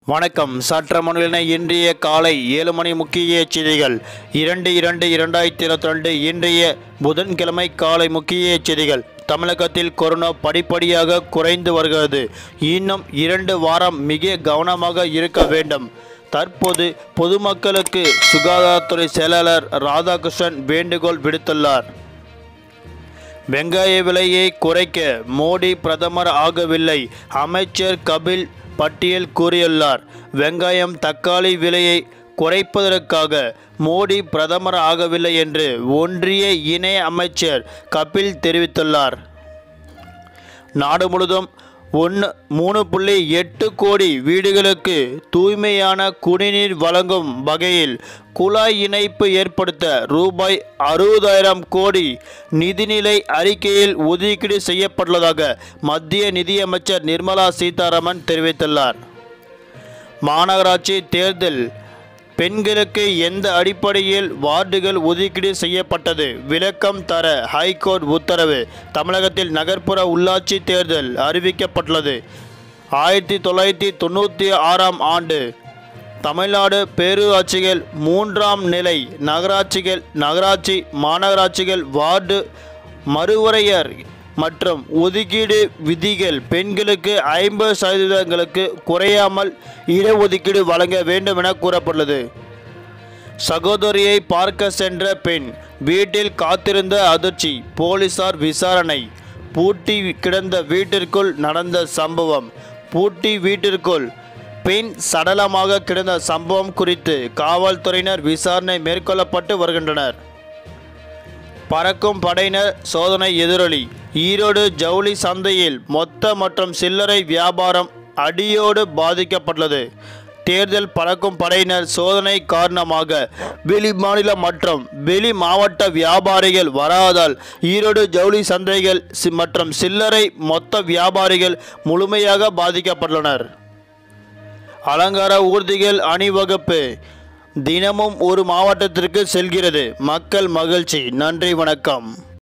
வணக்கம். சற்ற முன்னிலை இன்றைய காலை 7 மணி முக்கிய செய்திகள். 2/2/2022 இன்றைய புதன்கிழமை காலை முக்கிய செய்திகள். தமிழகத்தில் கொரோனா படிப்படியாக குறைந்து வருகிறது. இன்னும் 2 வாரம் மிக கவனமாக இருக்க வேண்டும். தற்போது பொதுமக்களுக்கு சுகாதாரத்துறை செயலாளர் ராதாகிருஷ்ணன் வேண்டுகோள் விடுத்துள்ளார். வெங்காய விலையை குறைக்க மோடி பிரதமர் ஆகவில்லை. அமைச்சர் கபில் பட்டியல் கூறியுள்ளார். வெங்காயம் தக்காளி விலையை குறைப்பதற்காக மோடி பிரதமர் ஆகவில்லை என்று ஒன்றிய இணை அமைச்சர் கபில் தெரிவித்துள்ளார். நாடு முழுவதும் 3.8 கோடி வீடுகளுக்கு தூய்மையான குடிநீர் வழங்கும் வகையில் குழாய் இணைப்பு ஏற்படுத்த ரூபாய் 60,000 கோடி நிதிநிலை அறிக்கையில் ஒதுக்கீடு செய்யப்பட்டுள்ளதாக மத்திய நிதியமைச்சர் நிர்மலா சீதாராமன் தெரிவித்துள்ளார். மாநகராட்சி தேர்தல் பெண்களுக்கு எந்த அடிப்படையில் வார்டுகள் ஒதுக்கீடு செய்யப்பட்டது? விளக்கம் தர ஹைகோர்ட் உத்தரவு. தமிழகத்தில் நகர்ப்புற உள்ளாட்சி தேர்தல் அறிவிக்கப்பட்டுள்ளது. 1996ஆம் ஆண்டு தமிழ்நாடு பேரூராட்சிகள் 3ஆம் நிலை நகராட்சி மாநகராட்சிகள் வார்டு மறுவரையர் மற்றும் ஒதுக்கீடு விதிகள் பெண்களுக்கு 50% குறையாமல் இடஒதுக்கீடு வழங்க வேண்டும் என கூறப்பட்டுள்ளது. சகோதரியை பார்க்க சென்ற பெண் வீட்டில் காத்திருந்த அதிர்ச்சி. போலீசார் விசாரணை. பூட்டி கிடந்த வீட்டிற்குள் நடந்த சம்பவம். பூட்டி வீட்டிற்குள் பெண் சடலமாக கிடந்த சம்பவம் குறித்து காவல்துறையினர் விசாரணை மேற்கொள்ளப்பட்டு வருகின்றனர். பறக்கும் படையினர் சோதனை எதிரொலி. ஈரோடு ஜவுளி சந்தையில் மொத்த மற்றும் சில்லறை வியாபாரம் அடியோடு பாதிக்கப்பட்டுள்ளது. தேர்தல் பறக்கும் படையினர் சோதனை காரணமாக வெளி மாநில மற்றும் வெளி மாவட்ட வியாபாரிகள் வராதால் ஈரோடு ஜவுளி சந்தைகள் மற்றும் சில்லறை மொத்த வியாபாரிகள் முழுமையாக பாதிக்கப்பட்டுள்ளனர். அலங்கார ஊர்திகள் அணிவகுப்பு தினமும் ஒரு மாவட்டத்திற்கு செல்கிறது. மக்கள் மகிழ்ச்சி. நன்றி, வணக்கம்.